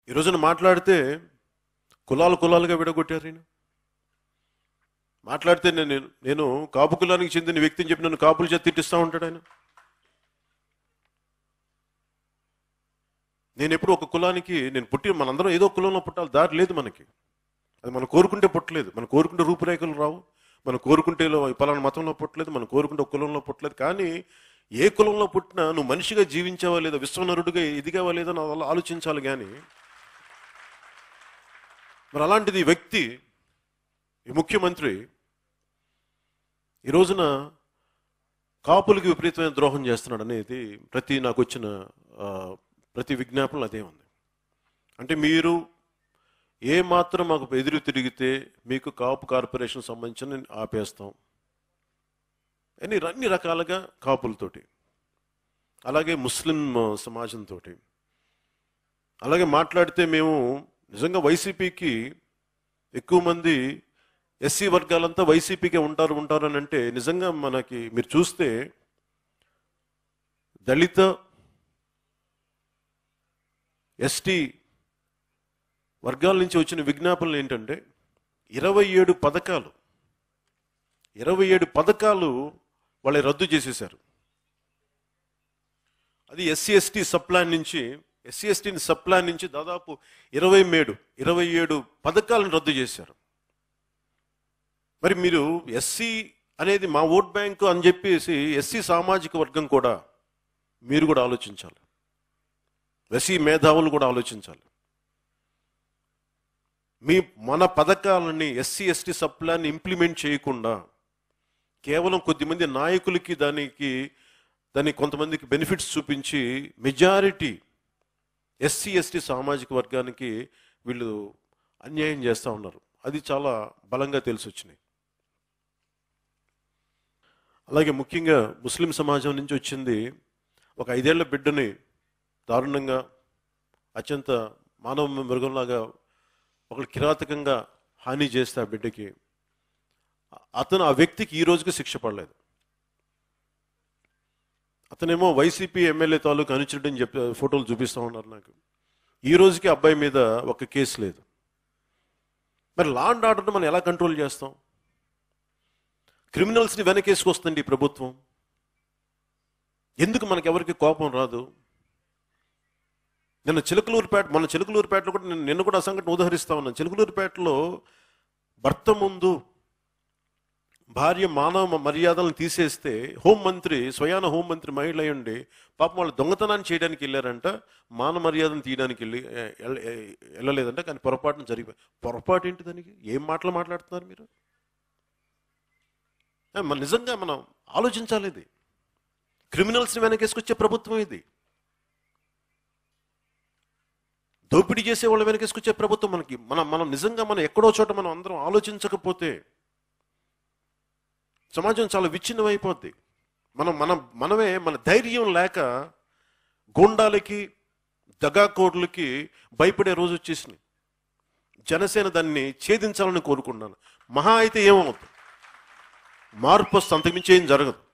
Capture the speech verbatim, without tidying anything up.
ఈ రోజున మాట్లాడితే కులాలు కులాలుగా విడగొట్టారు. నేను మాట్లాడితే నేను నేను కాపు కులానికి చెందిన వ్యక్తిని చెప్పి నన్ను కాపుల చేత తిట్టిస్తూ ఉంటాడు ఆయన. నేను ఎప్పుడు ఒక కులానికి నేను పుట్టి మనందరం ఏదో కులంలో పుట్టాలి, దారి లేదు మనకి. అది మనం కోరుకుంటే పుట్టలేదు, మనం కోరుకుంటే రూపురేఖలు రావు, మనం కోరుకుంటే పలానా మతంలో పుట్టలేదు, మనం కోరుకుంటే ఒక కులంలో పుట్టలేదు. కానీ ఏ కులంలో పుట్టినా నువ్వు మనిషిగా జీవించావా లేదా, విశ్వనరుడిగా ఎదిగావా లేదా అని అలా ఆలోచించాలి. కానీ మరి అలాంటిది వ్యక్తి, ఈ ముఖ్యమంత్రి ఈ రోజున కాపులకి విపరీతమైన ద్రోహం చేస్తున్నాడు అనేది ప్రతి నాకు వచ్చిన ప్రతి విజ్ఞాపనలు అదే ఉంది. అంటే మీరు ఏ మాత్రం మాకు ఎదురు తిరిగితే మీకు కాపు కార్పొరేషన్ సంబంధించిన ఆపేస్తాం అని అన్ని రకాలుగా కాపులతోటి, అలాగే ముస్లిం సమాజంతో, అలాగే మాట్లాడితే మేము నిజంగా వైసీపీకి ఎక్కువ మంది ఎస్సీ వర్గాలంతా వైసీపీకే ఉంటారు ఉంటారు అని అంటే నిజంగా మనకి మీరు చూస్తే దళిత ఎస్టీ వర్గాల నుంచి వచ్చిన విజ్ఞాపనలు ఏంటంటే ఇరవై ఏడు పథకాలు ఇరవై ఏడు పథకాలు వాళ్ళే రద్దు చేసేశారు. అది ఎస్సీ ఎస్టీ సబ్ ప్లాన్ నుంచి ఎస్సీ ఎస్టీ సబ్ ప్లాన్ నుంచి దాదాపు ఇరవై ఏడు ఇరవై ఏడు పథకాలను రద్దు చేశారు. మరి మీరు ఎస్సీ అనేది మా ఓట్ బ్యాంకు అని చెప్పేసి ఎస్సీ సామాజిక వర్గం కూడా మీరు కూడా ఆలోచించాలి, ఎస్సీ మేధావులు కూడా ఆలోచించాలి. మీ మన పథకాలని SC ST sub plan implement చేయకుండా కేవలం కొద్దిమంది నాయకులకి దానికి దాన్ని కొంతమందికి బెనిఫిట్స్ చూపించి మెజారిటీ ఎస్సీ ఎస్టీ సామాజిక వర్గానికి వీళ్ళు అన్యాయం చేస్తూ ఉన్నారు. అది చాలా బలంగా తెలిసి వచ్చినాయి. అలాగే ముఖ్యంగా ముస్లిం సమాజం నుంచి వచ్చింది ఒక ఐదేళ్ల బిడ్డని దారుణంగా అత్యంత మానవ మృగంలాగా ఒకళ్ళు కిరాతకంగా హాని చేస్తే ఆ బిడ్డకి, అతను ఆ వ్యక్తికి ఈ రోజుకి శిక్ష పడలేదు. అతనేమో వైసీపీ ఎమ్మెల్యే తాలూకు అనుచరుడని చెప్పి ఫోటోలు చూపిస్తూ ఉన్నారు నాకు. ఈ రోజుకి అబ్బాయి మీద ఒక కేసు లేదు. మరి లా అండ్ ఆర్డర్ని మనం ఎలా కంట్రోల్ చేస్తాం? క్రిమినల్స్ని వెనకేసుకొస్తుంది ఈ ప్రభుత్వం. ఎందుకు మనకి ఎవరికి కోపం రాదు? నిన్న చిలకలూరుపేట మన చిలకలూరుపేటలో కూడా నేను నిన్న కూడా ఆ సంఘటన ఉదహరిస్తా ఉన్నాను. చిలకలూరుపేటలో భర్త ముందు భార్య మానవ మర్యాదలను తీసేస్తే హోంమంత్రి స్వయాన హోంమంత్రి మహిళ అయ్యండి పాపం వాళ్ళు దొంగతనాన్ని చేయడానికి వెళ్ళారంట, మానవ మర్యాదను తీయడానికి వెళ్ళి వెళ్ళలేదంట. కానీ పొరపాటున జరిగిపోయి, పొరపాటు ఏంటి దానికి? ఏం మాటలు మాట్లాడుతున్నారు మీరు? మన నిజంగా మనం ఆలోచించాలి. ఇది క్రిమినల్స్ని వెనకేసుకొచ్చే ప్రభుత్వం, ఇది దోపిడీ చేసే వాళ్ళు వెనకేసుకొచ్చే ప్రభుత్వం. మనకి మనం మనం నిజంగా మనం ఎక్కడో చోట మనం అందరం ఆలోచించకపోతే సమాజం చాలా విచ్ఛిన్నం అయిపోద్ది. మనం మన మనమే మన ధైర్యం లేక గూండాలకి దగాకోర్లకి భయపడే రోజు వచ్చేసినాయి. జనసేన దాన్ని ఛేదించాలని కోరుకుంటున్నాను. మహా అయితే ఏమవుతుంది? మార్పు వస్తే అంతకుమించి ఏం జరగదు.